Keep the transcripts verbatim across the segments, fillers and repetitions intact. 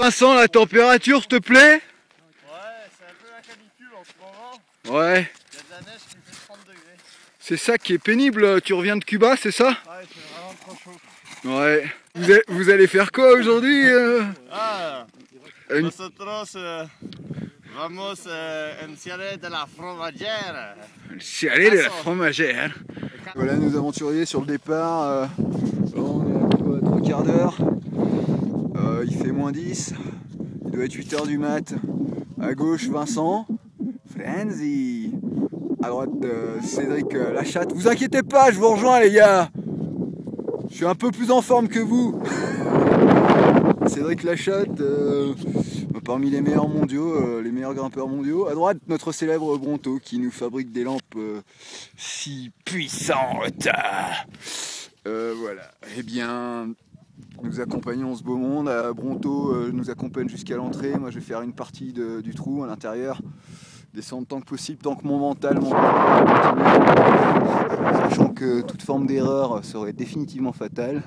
Vincent, la température, s'il te plaît? Ouais, c'est un peu la canicule en ce moment. Ouais. Il y a de la neige qui fait trente degrés. C'est ça qui est pénible, tu reviens de Cuba, c'est ça? Ouais, c'est vraiment trop chaud. Ouais. Vous, a- vous allez faire quoi aujourd'hui euh Ah, Une- nosotros eh, vamos eh, en Ciale de la Fromagère. C'est allé de la fromagère. Voilà nos aventuriers sur le départ. Euh, là, on est à quoi, trois quarts d'heure. Euh, il fait moins dix. Il doit être huit heures du mat. À gauche, Vincent. Frenzy. À droite, euh, Cédric euh, Lachatte. Vous inquiétez pas, je vous rejoins, les gars. Je suis un peu plus en forme que vous. Cédric Lachatte, euh, parmi les meilleurs mondiaux, euh, les meilleurs grimpeurs mondiaux. À droite, notre célèbre Bronto qui nous fabrique des lampes euh, si puissantes. Euh, voilà. Eh bien, nous accompagnons ce beau monde. Euh, Bronto euh, nous accompagne jusqu'à l'entrée. Moi, je vais faire une partie de, du trou à l'intérieur. Descendre tant que possible, tant que mon mental m'en sachant que toute forme d'erreur serait définitivement fatale.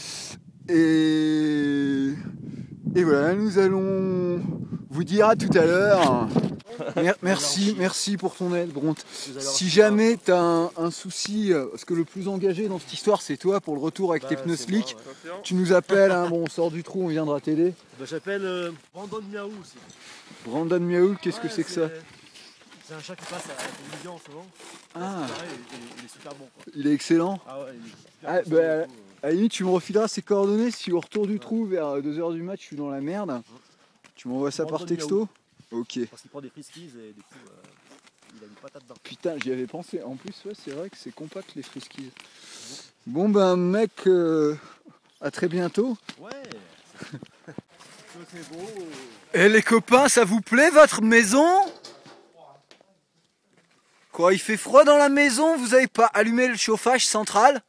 Et... Et voilà, nous allons vous dire à tout à l'heure. Merci, merci pour ton aide, Bront. Si jamais tu as un, un souci, parce que le plus engagé dans cette histoire, c'est toi pour le retour avec Bah, tes pneus slick, moi, ouais. tu nous appelles, hein, bon, on sort du trou, on viendra t'aider. Bah, j'appelle euh, Brandon Miaou aussi. Brandon Miaoul, qu'est-ce Ouais, que c'est que ça? C'est un chat qui passe à la télévision en ce moment. Ah, Pareil, il, est, il est super bon quoi. il est excellent. Ah ouais, il est super Ah, constant, bah, du coup, à la limite, tu me refileras ses coordonnées si au retour du trou vers deux heures du match, je suis dans la merde. Tu m'envoies ça par Brandon texto? Ok. euh, parce qu'il prend des friskies et du coup, euh, il a une patate dedans. Putain, j'y avais pensé. En plus, ouais, c'est vrai que c'est compact les friskies. Bon ben mec, euh, à très bientôt. Ouais. C'est beau. Eh les copains, ça vous plaît votre maison? Quoi, il fait froid dans la maison? Vous avez pas allumé le chauffage central?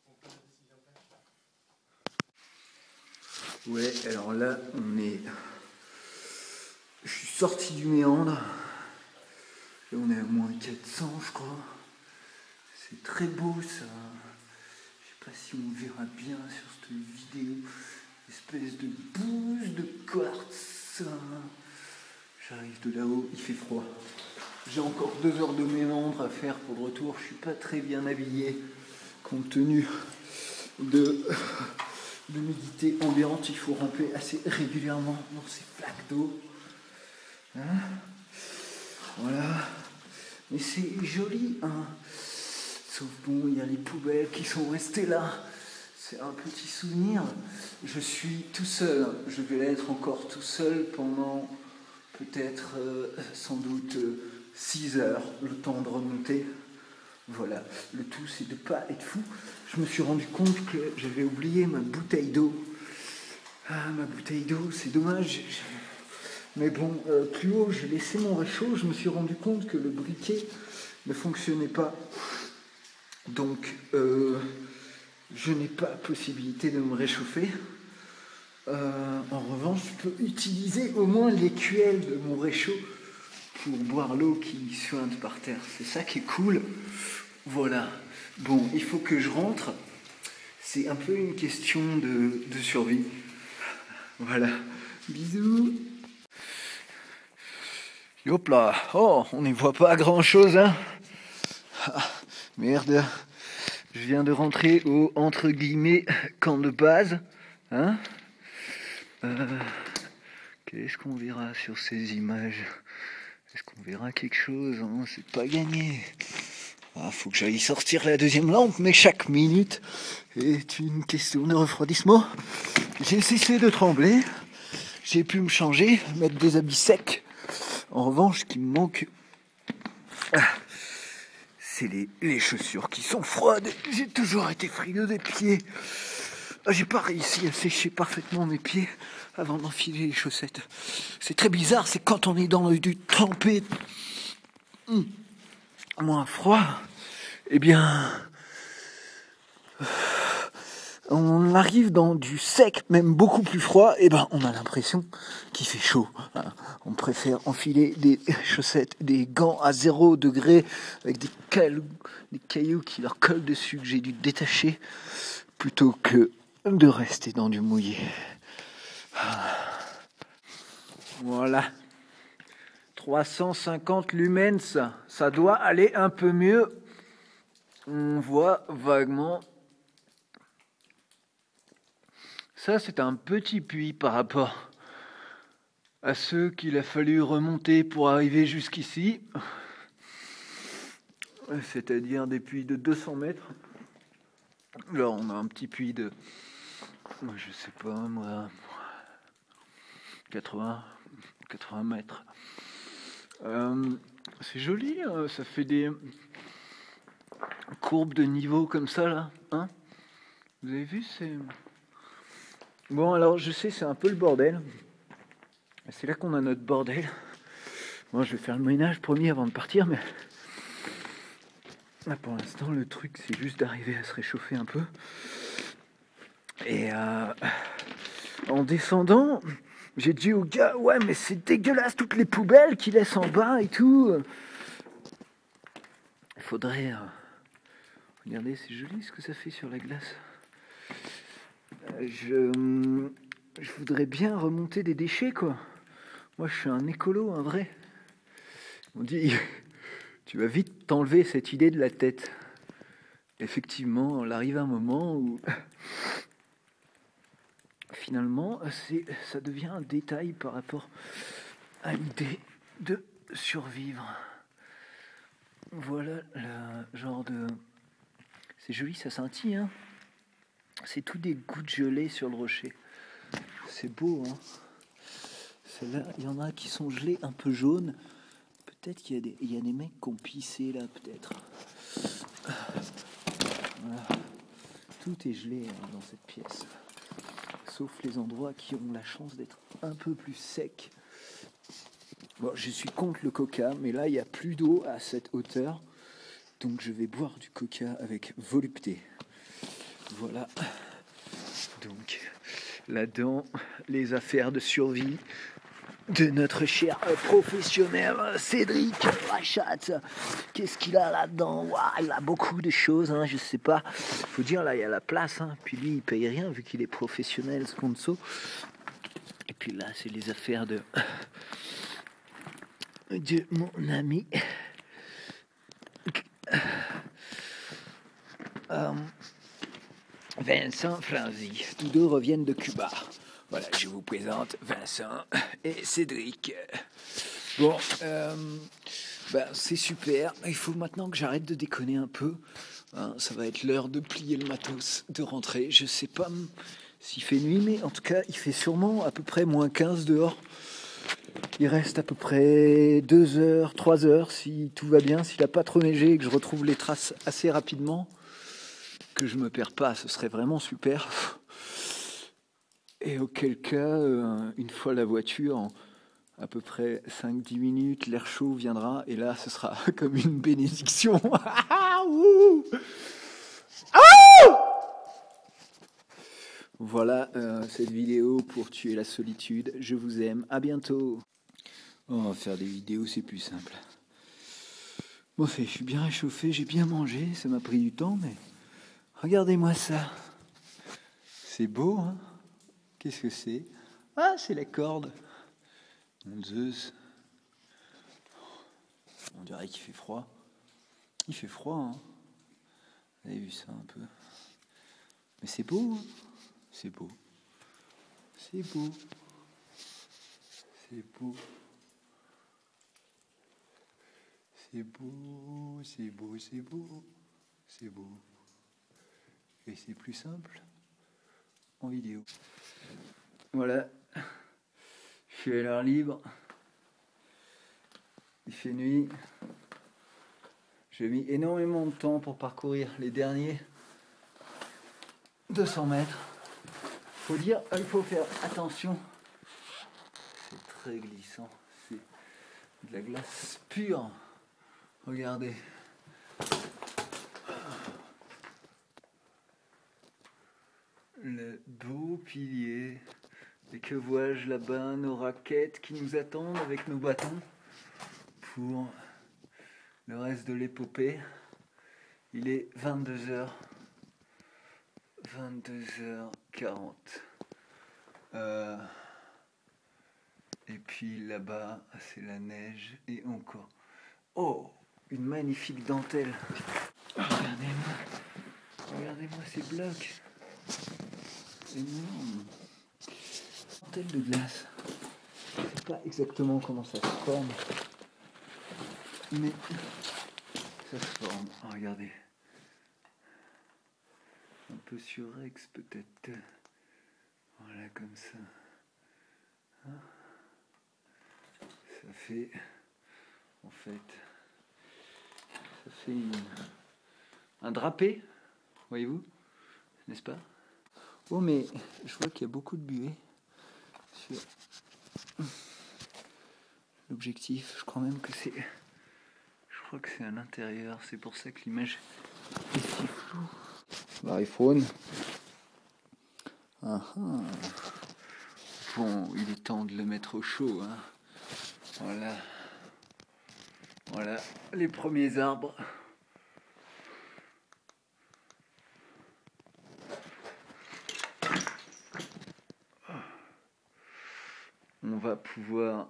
Ouais, alors là, on est... Je suis sorti du méandre. Là, on est à moins quatre cents, je crois. C'est très beau, ça. Je sais pas si on verra bien sur cette vidéo. Espèce de bouse de quartz. J'arrive de là-haut, il fait froid. J'ai encore deux heures de méandre à faire pour le retour. Je suis pas très bien habillé, compte tenu de... l'humidité ambiante. Il faut ramper assez régulièrement dans ces flaques d'eau. Hein, voilà. Mais c'est joli, hein. Sauf bon, il y a les poubelles qui sont restées là. C'est un petit souvenir. Je suis tout seul. Je vais l'être encore tout seul pendant peut-être, euh, sans doute, euh, six heures, le temps de remonter. Voilà. Le tout, c'est de ne pas être fou. Je me suis rendu compte que j'avais oublié ma bouteille d'eau. Ah, ma bouteille d'eau, c'est dommage. Mais bon, euh, plus haut, j'ai laissé mon réchaud. Je me suis rendu compte que le briquet ne fonctionnait pas. Donc, euh, je n'ai pas possibilité de me réchauffer. Euh, en revanche, je peux utiliser au moins l'écuelle de mon réchaud pour boire l'eau qui suinte par terre. C'est ça qui est cool. Voilà. Bon, il faut que je rentre. C'est un peu une question de, de survie. Voilà. Bisous. Hop là. Oh, on n'y voit pas grand chose, hein. Ah, merde. Je viens de rentrer au, entre guillemets, camp de base. Hein. Euh, Qu'est-ce qu'on verra sur ces images? Est-ce qu'on verra quelque chose, hein? C'est pas gagné. Ah, faut que j'aille sortir la deuxième lampe, mais chaque minute est une question de refroidissement. J'ai cessé de trembler. J'ai pu me changer, mettre des habits secs. En revanche, ce qui me manque, c'est les, les chaussures qui sont froides. J'ai toujours été frileux des pieds. J'ai pas réussi à sécher parfaitement mes pieds avant d'enfiler les chaussettes. C'est très bizarre, c'est quand on est dans du trempé hum, moins froid, eh bien, on arrive dans du sec, même beaucoup plus froid, et ben on a l'impression qu'il fait chaud. On préfère enfiler des chaussettes, des gants à zéro degré avec des cailloux, des cailloux qui leur collent dessus que j'ai dû détacher, plutôt que de rester dans du mouillé. Voilà. trois cent cinquante lumens, ça doit aller un peu mieux. On voit vaguement. Ça, c'est un petit puits par rapport à ceux qu'il a fallu remonter pour arriver jusqu'ici. C'est-à-dire des puits de deux cents mètres. Là, on a un petit puits de, je sais pas moi, quatre-vingts, quatre-vingts mètres. Euh, c'est joli, hein, ça fait des courbes de niveau comme ça là, hein. Vous avez vu, c'est bon. Alors je sais, c'est un peu le bordel. C'est là qu'on a notre bordel. Moi, je vais faire le ménage, promis, avant de partir, mais là, pour l'instant, le truc, c'est juste d'arriver à se réchauffer un peu. Et euh, en descendant, j'ai dit au gars, ouais, mais c'est dégueulasse toutes les poubelles qu'ils laissent en bas et tout. Il faudrait... Euh, regardez, c'est joli ce que ça fait sur la glace. Euh, je, je voudrais bien remonter des déchets, quoi. Moi, je suis un écolo, un vrai. On dit, tu vas vite t'enlever cette idée de la tête. Effectivement, il arrive un moment où... Finalement, c'est, ça devient un détail par rapport à l'idée de survivre. Voilà le genre de... C'est joli, ça scintille, hein. C'est tout des gouttes gelées sur le rocher. C'est beau, hein. Celle-là, il y en a qui sont gelés un peu jaunes. Peut-être qu'il y a des, il y a des mecs qui ont pissé là, peut-être. Voilà. Tout est gelé, hein, dans cette pièce. Sauf les endroits qui ont la chance d'être un peu plus secs. Bon, je suis contre le coca, mais là, il n'y a plus d'eau à cette hauteur. Donc, je vais boire du coca avec volupté. Voilà. Donc, là-dedans, les affaires de survie de notre cher professionnel Cédric Rachat. Qu'est-ce qu'il a là-dedans? Wow, il a beaucoup de choses, hein, je sais pas. Faut dire, là, il y a la place, hein. Puis lui, il paye rien vu qu'il est professionnel sponsor. Et puis là, c'est les affaires de, de mon ami euh, Vincent Franzi. Tous deux reviennent de Cuba. Voilà, je vous présente Vincent et Cédric. Bon, euh, ben, c'est super. Il faut maintenant que j'arrête de déconner un peu. Hein, ça va être l'heure de plier le matos, de rentrer. Je sais pas s'il fait nuit, mais en tout cas, il fait sûrement à peu près moins quinze dehors. Il reste à peu près deux heures, trois heures, si tout va bien, s'il n'a pas trop neigé et que je retrouve les traces assez rapidement, que je me perds pas, ce serait vraiment super. Et auquel cas, euh, une fois la voiture, en à peu près cinq dix minutes, l'air chaud viendra, et là, ce sera comme une bénédiction. Voilà euh, cette vidéo pour tuer la solitude. Je vous aime, à bientôt. On va faire des vidéos, c'est plus simple. Bon, je suis bien réchauffé, j'ai bien mangé, ça m'a pris du temps, mais regardez-moi ça. C'est beau, hein? Qu'est-ce que c'est? Ah, c'est la corde. Mon Zeus. On dirait qu'il fait froid. Il fait froid, hein? Vous avez vu ça un peu? Mais c'est beau, hein? C'est beau. C'est beau. C'est beau. C'est beau, c'est beau, c'est beau. C'est beau. Et c'est plus simple en vidéo. Voilà. Je suis à l'air libre. Il fait nuit. J'ai mis énormément de temps pour parcourir les derniers deux cents mètres. Faut dire, il faut faire attention. C'est très glissant. C'est de la glace pure. Regardez. Le beau pilier. Et que vois-je là-bas? Nos raquettes qui nous attendent avec nos bâtons pour le reste de l'épopée. Il est vingt-deux heures. vingt-deux heures quarante. Euh, et Et puis là-bas, c'est la neige et encore. Oh, une magnifique dentelle. Regardez-moi. Regardez-moi ces blocs. Énorme. Dentelle de glace. Je ne sais pas exactement comment ça se forme. Mais ça se forme. Oh, regardez. Un peu surex peut-être. Voilà, comme ça. Hein, ça fait, en fait, ça fait une, un drapé, voyez-vous, n'est-ce pas? Oh, mais je vois qu'il y a beaucoup de buée sur l'objectif. Je crois même que c'est, je crois que c'est à l'intérieur. C'est pour ça que l'image est si floue. L'iPhone. Ah ah. Bon, il est temps de le mettre au chaud, hein. Voilà. Voilà les premiers arbres. On va pouvoir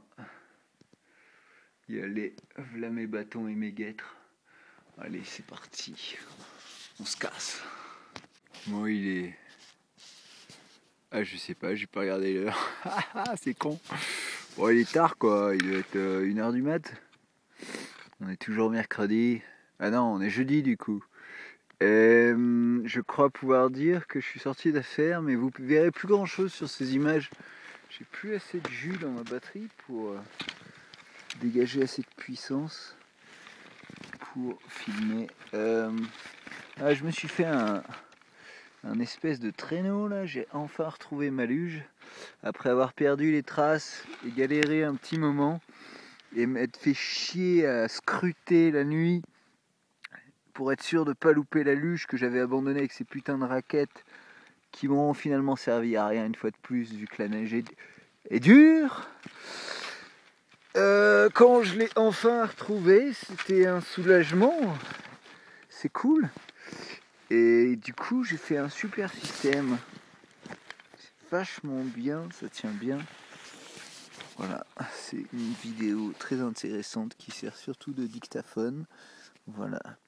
y aller. Voilà mes bâtons et mes guêtres. Allez, c'est parti. On se casse. Moi, il est... Ah, je sais pas, j'ai pas regardé l'heure. C'est con. Bon, il est tard, quoi. Il doit être euh, une heure du mat. On est toujours mercredi. Ah non, on est jeudi, du coup. Et, euh, je crois pouvoir dire que je suis sorti d'affaires, mais vous verrez plus grand chose sur ces images. J'ai plus assez de jus dans ma batterie pour euh, dégager assez de puissance pour filmer. Euh, ah, je me suis fait un, un espèce de traîneau là. J'ai enfin retrouvé ma luge après avoir perdu les traces et galéré un petit moment et m'être fait chier à scruter la nuit pour être sûr de ne pas louper la luge que j'avais abandonnée avec ces putains de raquettes qui m'ont finalement servi à rien une fois de plus vu que la neige est, est dure. Euh, quand je l'ai enfin retrouvé, c'était un soulagement. C'est cool. Et du coup, j'ai fait un super système. C'est vachement bien, ça tient bien. Voilà, c'est une vidéo très intéressante qui sert surtout de dictaphone. Voilà.